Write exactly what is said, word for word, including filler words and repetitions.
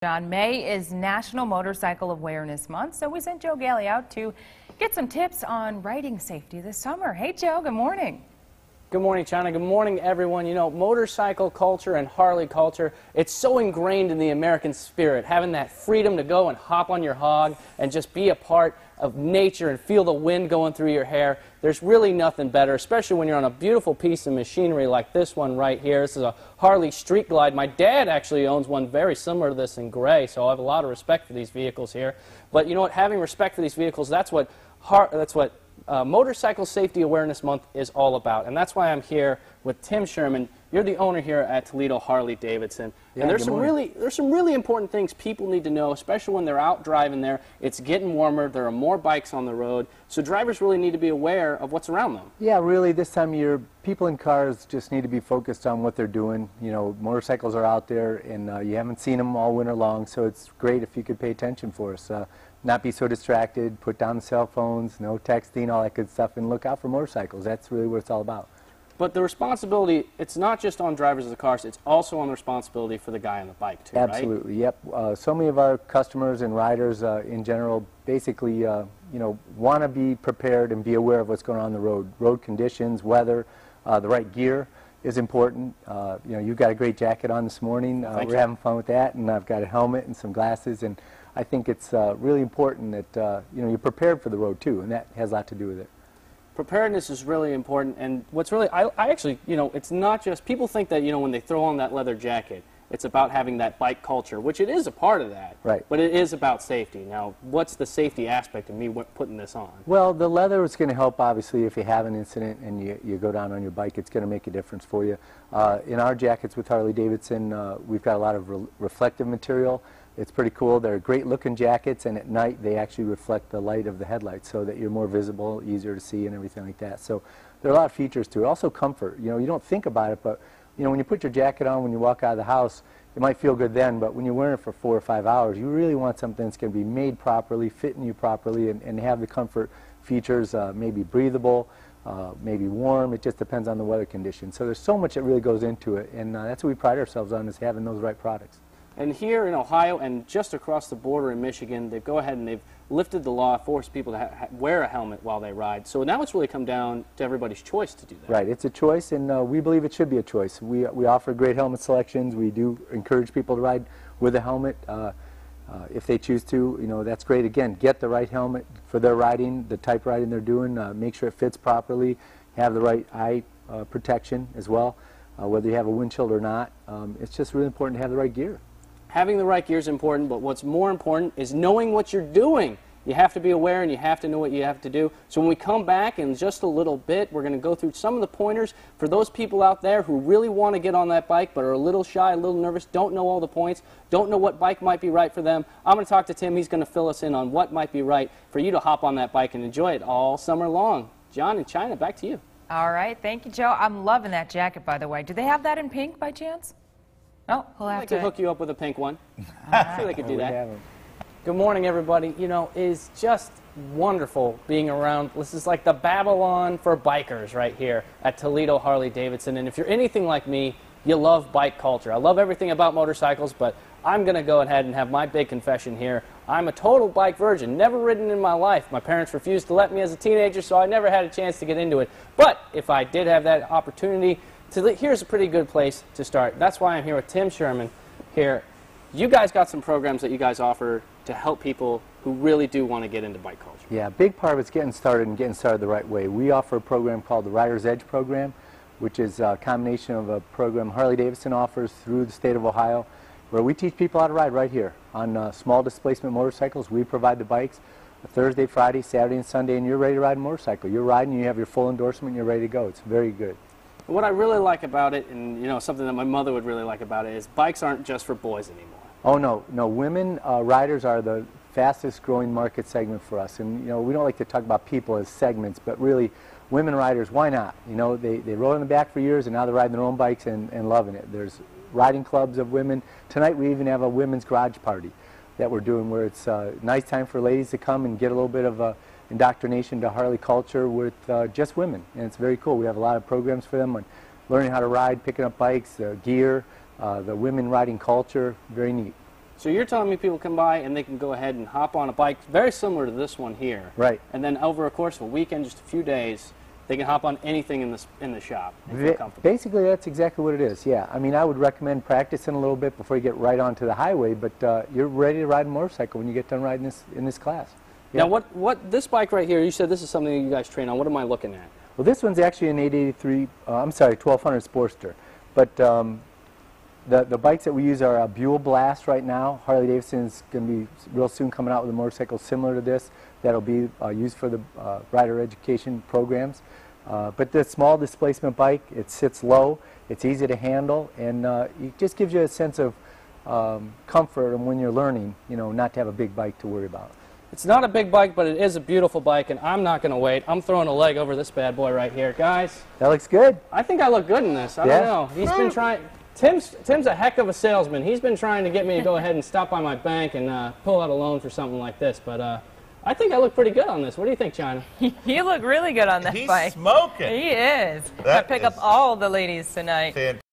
John, May is National Motorcycle Awareness Month, so we sent Joe Galley out to get some tips on riding safety this summer. Hey, Joe, good morning. Good morning, China. Good morning, everyone. You know, motorcycle culture and Harley culture, it's so ingrained in the American spirit, having that freedom to go and hop on your hog and just be a part of nature and feel the wind going through your hair. There's really nothing better, especially when you're on a beautiful piece of machinery like this one right here. This is a Harley Street Glide. My dad actually owns one very similar to this in gray, so I have a lot of respect for these vehicles here. But you know what? Having respect for these vehicles, that's what, Har that's what Uh, Motorcycle Safety Awareness Month is all about, and that's why I'm here with Tim Sherman. You're the owner here at Toledo Harley Davidson, yeah, and there's some really there's some really important things people need to know, especially when they're out driving there. It's getting warmer. There are more bikes on the road, so drivers really need to be aware of what's around them. Yeah, really, this time of year, people in cars just need to be focused on what they're doing. You know, motorcycles are out there, and uh, you haven't seen them all winter long, so it's great if you could pay attention for us. Uh, not be so distracted, put down the cell phones, no texting, all that good stuff, and look out for motorcycles. That's really what it's all about. But the responsibility, it's not just on drivers of the cars, it's also on the responsibility for the guy on the bike, too, Absolutely, right? Yep. Uh, so many of our customers and riders uh, in general basically, uh, you know, want to be prepared and be aware of what's going on on the road. Road conditions, weather, uh, the right gear is important. Uh, you know, you've got a great jacket on this morning. Uh, we're you. having fun with that, and I've got a helmet and some glasses, and I think it's uh, really important that uh, you know, you're prepared for the road too, and that has a lot to do with it. Preparedness is really important, and what's really, I, I actually, you know, it's not just, people think that, you know, when they throw on that leather jacket, it's about having that bike culture, which it is a part of that. Right. But it is about safety. Now, what's the safety aspect of me putting this on? Well, the leather is going to help, obviously, if you have an incident and you, you go down on your bike, it's going to make a difference for you. Uh, in our jackets with Harley Davidson, uh, we've got a lot of re reflective material. It's pretty cool. They're great looking jackets, and at night they actually reflect the light of the headlights so that you're more visible, easier to see, and everything like that. So there are a lot of features to it. Also comfort. You know, you don't think about it, but you know, when you put your jacket on, when you walk out of the house, it might feel good then, but when you're wearing it for four or five hours, you really want something that's going to be made properly, fitting you properly, and, and have the comfort features, uh, maybe breathable, uh, maybe warm. It just depends on the weather conditions. So there's so much that really goes into it, and uh, that's what we pride ourselves on, is having those right products. And here in Ohio and just across the border in Michigan, they go ahead and they've lifted the law, forced people to ha wear a helmet while they ride. So now it's really come down to everybody's choice to do that. Right. It's a choice, and uh, we believe it should be a choice. We, we offer great helmet selections. We do encourage people to ride with a helmet uh, uh, if they choose to. You know, that's great. Again, get the right helmet for their riding, the type of riding they're doing. Uh, make sure it fits properly. Have the right eye uh, protection as well, uh, whether you have a windshield or not. Um, it's just really important to have the right gear. Having the right gear is important, but what's more important is knowing what you're doing. You have to be aware, and you have to know what you have to do. So when we come back in just a little bit, we're going to go through some of the pointers for those people out there who really want to get on that bike but are a little shy, a little nervous, don't know all the points, don't know what bike might be right for them. I'm going to talk to Tim. He's going to fill us in on what might be right for you to hop on that bike and enjoy it all summer long. John and China, back to you. All right, thank you, Joe. I'm loving that jacket, by the way. Do they have that in pink by chance? Oh, we'll have I to could hook you up with a pink one. I'm sure they could do that. Good morning, everybody. You know, it's just wonderful being around. This is like the Babylon for bikers right here at Toledo Harley Davidson. And if you're anything like me, you love bike culture. I love everything about motorcycles, but I'm going to go ahead and have my big confession here. I'm a total bike virgin, never ridden in my life. My parents refused to let me as a teenager, so I never had a chance to get into it. But if I did have that opportunity, to, here's a pretty good place to start. That's why I'm here with Tim Sherman here. You guys got some programs that you guys offer to help people who really do want to get into bike culture. Yeah, a big part of it's getting started and getting started the right way. We offer a program called the Rider's Edge program, which is a combination of a program Harley Davidson offers through the state of Ohio, where we teach people how to ride right here on uh, small displacement motorcycles. We provide the bikes Thursday, Friday, Saturday, and Sunday, and you're ready to ride a motorcycle. You're riding, you have your full endorsement, and you're ready to go. It's very good. What I really like about it, and you know, something that my mother would really like about it, is bikes aren't just for boys anymore. Oh no, no. Women uh, riders are the fastest growing market segment for us, and you know, we don't like to talk about people as segments, but really, women riders, why not? You know, they they rode in the back for years, and now they're riding their own bikes and, and loving it. There's riding clubs of women. Tonight we even have a women's garage party that we're doing, where it's a nice time for ladies to come and get a little bit of a indoctrination to Harley culture with uh, just women, and it's very cool. We have a lot of programs for them on learning how to ride, picking up bikes, uh, gear, uh, the women riding culture. Very neat. So you're telling me people come by and they can go ahead and hop on a bike very similar to this one here. Right. And then over a course of a weekend, just a few days, they can hop on anything in, this, in the shop and feel comfortable. Basically, that's exactly what it is, yeah. I mean, I would recommend practicing a little bit before you get right onto the highway, but uh, you're ready to ride a motorcycle when you get done riding this in this class. Yeah. Now, what, what, this bike right here, you said this is something that you guys train on. What am I looking at? Well, this one's actually an eight eighty-three, uh, I'm sorry, twelve hundred Sportster. But um, the, the bikes that we use are a Buell Blast right now. Harley Davidson's going to be real soon coming out with a motorcycle similar to this that'll be uh, used for the uh, rider education programs. Uh, but this small displacement bike, it sits low, it's easy to handle, and uh, it just gives you a sense of um, comfort when you're learning, you know, not to have a big bike to worry about. It's not a big bike, but it is a beautiful bike, and I'm not going to wait. I'm throwing a leg over this bad boy right here. Guys. That looks good. I think I look good in this. I yeah. don't know. He's been trying. Tim's, Tim's a heck of a salesman. He's been trying to get me to go ahead and stop by my bank and uh, pull out a loan for something like this, but uh, I think I look pretty good on this. What do you think, China? You look really good on that He's bike. smoking. He is. I That pick is up all the ladies tonight. Fantastic.